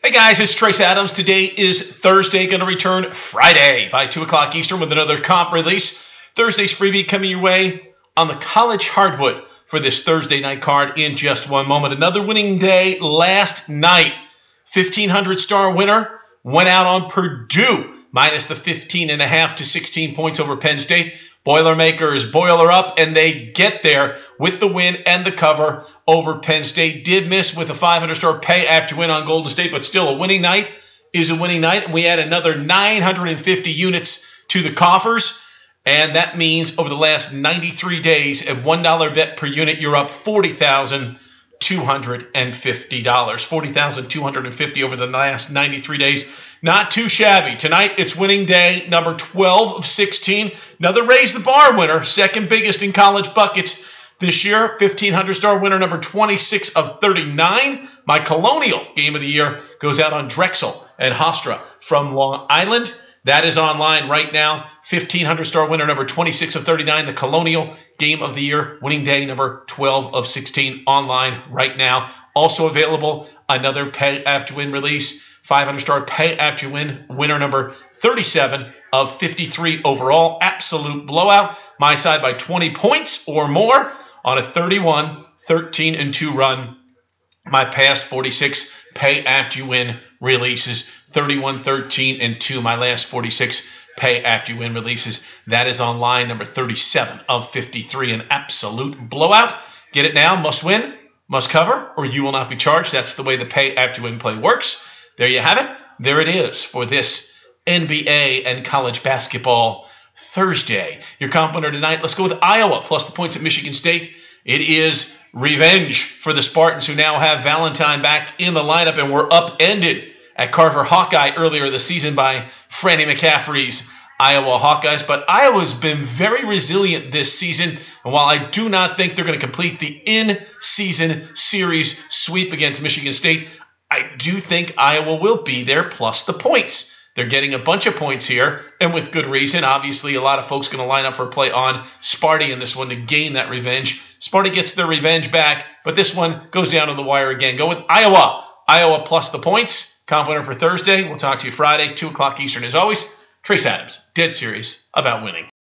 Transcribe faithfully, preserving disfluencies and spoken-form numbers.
Hey guys, it's Trace Adams. Today is Thursday, going to return Friday by two o'clock Eastern with another comp release. Thursday's freebie coming your way on the college hardwood for this Thursday night card in just one moment. Another winning day last night. fifteen hundred star winner went out on Purdue, minus the fifteen and a half to sixteen points over Penn State. Boilermakers boiler up, and they get there with the win and the cover over Penn State. Did miss with a five hundred star pay after win on Golden State, but still a winning night is a winning night. And we add another nine hundred fifty units to the coffers, and that means over the last ninety-three days, at one dollar bet per unit, you're up forty thousand two hundred fifty dollars. forty thousand two hundred fifty dollars over the last ninety-three days. Not too shabby. Tonight, it's winning day number twelve of sixteen. Another Raise the Bar winner, second biggest in college buckets this year. fifteen hundred star winner number twenty-six of thirty-nine. My Colonial game of the year goes out on Drexel and Hofstra from Long Island. That is online right now. fifteen hundred star winner number twenty-six of thirty-nine. The Colonial game of the year, winning day number twelve of sixteen, online right now. Also available, another pay after win release. five hundred star pay after win winner number thirty-seven of fifty-three overall. Absolute blowout. My side by twenty points or more on a thirty-one thirteen and two run. My past forty-six pay after win releases, thirty-one thirteen and two. My last forty-six pay after win releases. That is online, number thirty-seven of fifty-three. An absolute blowout. Get it now. Must win, must cover, or you will not be charged. That's the way the pay after win play works. There you have it. There it is for this N B A and college basketball Thursday. Your comp winner tonight, let's go with Iowa plus the points at Michigan State. It is revenge for the Spartans, who now have Valentine back in the lineup and were upended at Carver Hawkeye earlier this season by Franny McCaffrey's Iowa Hawkeyes. But Iowa's been very resilient this season, and while I do not think they're going to complete the in-season series sweep against Michigan State, I do think Iowa will be there plus the points. They're getting a bunch of points here, and with good reason. Obviously, a lot of folks going to line up for a play on Sparty in this one to gain that revenge. Sparty gets their revenge back, but this one goes down to the wire again. Go with Iowa. Iowa plus the points. Comp winner for Thursday. We'll talk to you Friday, two o'clock Eastern as always. Trace Adams, dead serious about winning.